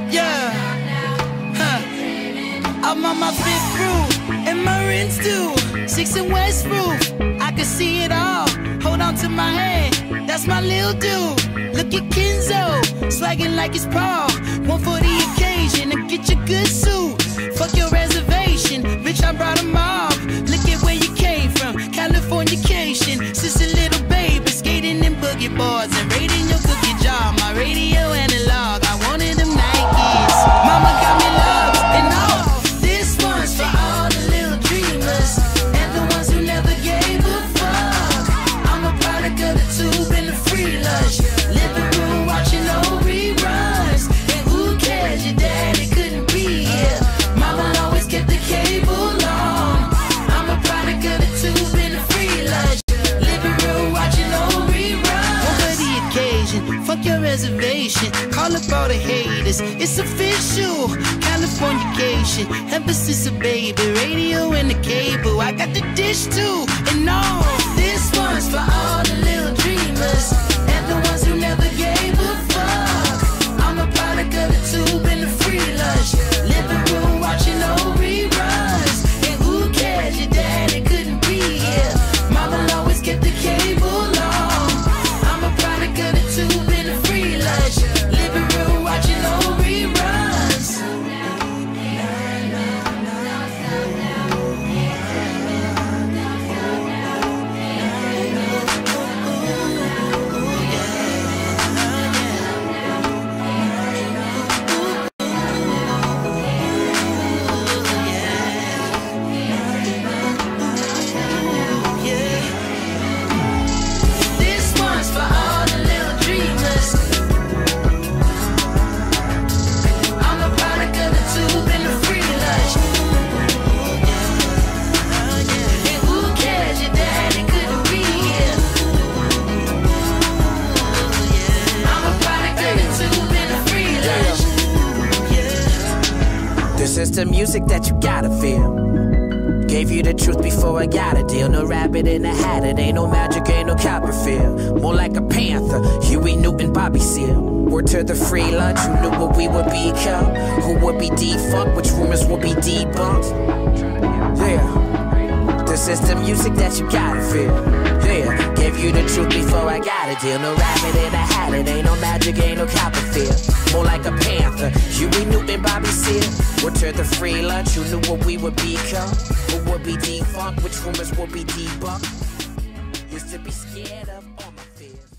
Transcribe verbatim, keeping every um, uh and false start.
Yeah, huh. I'm on my fifth roof, and my rent's due. Six and West roof, I can see it all. Hold on to my hand, that's my little dude. Look at Kenzo, swagging like it's Paul. One for the occasion, to get your good suit. Fuck your reservation, bitch, I brought them all. Look at where you came from, Californication. Since a little baby, skating in boogie boards and raiding your cookie jar. My radio analog, I wanted them Nikes. Mama got me love and all. This one's for all the little dreamers and the ones who never gave a fuck. I'm a product of the tube and the free lunch. Living room watching old reruns. And who cares, your daddy couldn't be here. Mama always kept the cable on. I'm a product of the tube and the free lunch. Living room watching old reruns. Over the occasion, fuck your reservation. Call up all the haters, it's official. Californication, emphasis of baby. Radio and the cable, I got the dish too. And all, this one's for all the little dreamers and the ones who never gave a fuck. I'm a product of the tube and the free lunch. Living room watching old reruns. And who cares, your daddy couldn't be here. Mama always kept the cable on. I'm a product of the tube and the free lunch. Living room watching old reruns. This one's for all the little dreamers. I'm a product of the tube and the free lunch. And who cares, your daddy couldn't be here. I'm a product of the tube and the free lunch. This is the music that you gotta feel. Gave you the truth before I got a deal. No rabbit in a hat, it ain't no magic, ain't no Copperfield. More like a panther, Huey Newton, Bobby Seale. Word to the free lunch, you knew what we would become. Who would be defunct, which rumors would be debunked. Yeah, this is the music that you gotta feel. Yeah, gave you the truth before I got a deal. No rabbit in a hat, it ain't no magic, ain't no Copperfield. More like a panther, Huey Newton, Bobby Seale. Word to the free lunch, you knew what we would become. Who would be defunct, which rumors would be debunked. Used to be scared of all my fears.